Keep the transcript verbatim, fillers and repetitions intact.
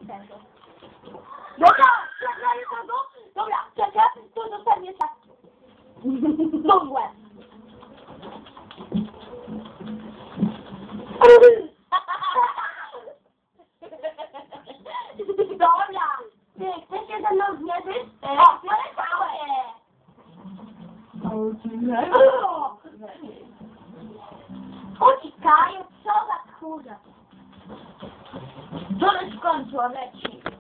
tego. Dobra, dobra, jednego. Dobra, czekaj, to dostanie tak. Dągłe. Dobra. Ty, chcesz się ze mną zmierzyć? O, poleciałeś. Uciekają, co za kurza. To już skończyło, leci.